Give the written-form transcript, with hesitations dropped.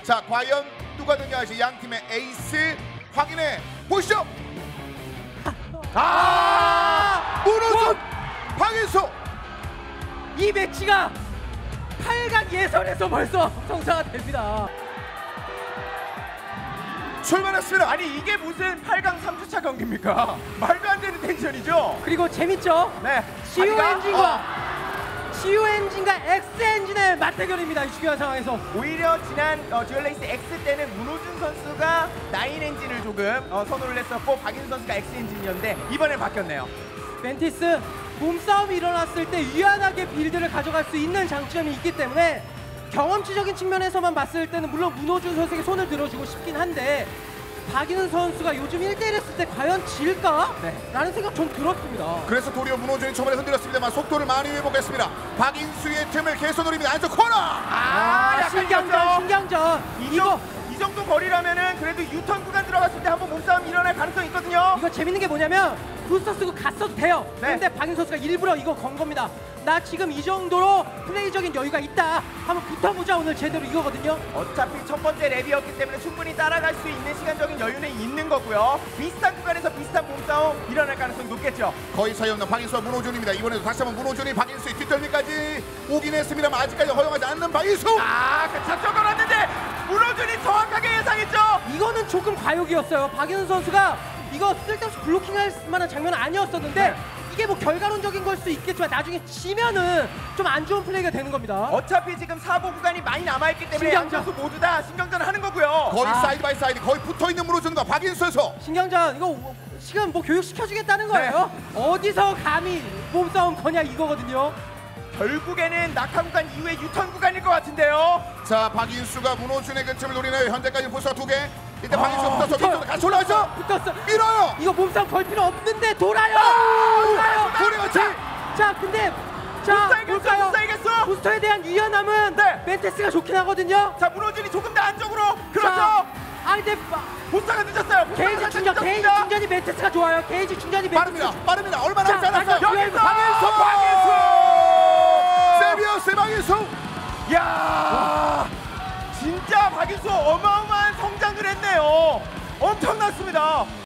자, 과연 누가 등장할지 양 팀의 에이스 확인해 보시죠. 문호준, 박인수. 이 매치가 8강 예선에서 벌써 성사가 됩니다. 출발했습니다. 아니 이게 무슨 8강 3주차 경기입니까? 말도 안 되는 텐션이죠? 그리고 재밌죠? 네. CU 엔진과 X 엔진의 맞대결입니다. 이 중요한 상황에서. 오히려 지난 듀얼레이스 X 때는 문호준 선수가 9 엔진을 조금 선호를 했었고 박인수 선수가 X 엔진이었는데 이번엔 바뀌었네요. 멘티스 몸싸움이 일어났을 때 유연하게 빌드를 가져갈 수 있는 장점이 있기 때문에 경험치적인 측면에서만 봤을 때는 물론 문호준 선수에게 손을 들어주고 싶긴 한데 박인수 선수가 요즘 1대1 했을 때 과연 질까? 라는 생각 좀 들었습니다. 그래서 도리어 문호준이 초반에 흔들렸습니다만 속도를 많이 회복했습니다. 박인수의 틈을 계속 노립니다. 안쪽 코너. 신경전. 이 정도 거리라면은 그래도 유턴 구간 들어갔을 때 한번 몸싸움 일어날 가능성이 있거든요. 이거 재밌는 게 뭐냐면 부스터 쓰고 갔어도 돼요. 네. 근데 박인수 선수가 일부러 이거 건 겁니다. 나 지금 이 정도로 플레이적인 여유가 있다. 한번 붙어보자 오늘 제대로 이거거든요. 어차피 첫 번째 랩이었기 때문에 충분히 따라갈 수 있는 시간적인 여유는 있는 거고요. 비슷한 구간에서 비슷한 몸싸움 일어날 가능성이 높겠죠. 거의 사이 없는 박인수와 문호준입니다. 이번에도 다시 한번 문호준이 박인수의 뒷덜미까지 오긴 했습니다만 아직까지 허용하지 않는 박인수. 그 잡혀 걸었는데 문호준이 정확하게 예상했죠. 이거는 조금 과욕이었어요. 박인수 선수가 이거 쓸데없이 블로킹할 만한 장면은 아니었었는데 이게 뭐 결과론적인 걸 수 있겠지만 나중에 지면은 좀 안 좋은 플레이가 되는 겁니다. 어차피 지금 사고 구간이 많이 남아있기 때문에 신경전. 양선수 모두 다 신경전을 하는 거고요. 거의 사이드 바이 사이드 거의 붙어있는 문호준과 박인수 선수. 신경전 이거 지금 뭐 교육시켜주겠다는 거예요. 어디서 감히 몸싸움 거냐 이거거든요. 결국에는 낙하 구간 이후에 유턴 구간일 것 같은데요. 자, 박인수가 문호준의 근처을 노리네요. 현재까지 벌써 2개. 이때 박인수가 붙어서 뒤쪽으로 같이 올라가죠. 붙었어. 밀어요. 이거 몸싸움 걸 필요 없는데 돌아요. 돌아요. 돌아요. 자 근데 볼까요? 부스터이겠어. 부스터에 대한 유연함은 멘테스가 좋긴 하거든요. 자 문호준이 조금 더 안쪽으로. 그렇죠. 자, 근데 부스터가 늦었어요. 게이지 충전이 멘테스가 좋아요. 게이지 충전이 멘테스가 빠릅니다. 얼마 남지 않았어요. 여기서 박인수. 세비어스 박인수. 야, 진짜 박인수 어마어마한 성장을 했네요. 엄청났습니다.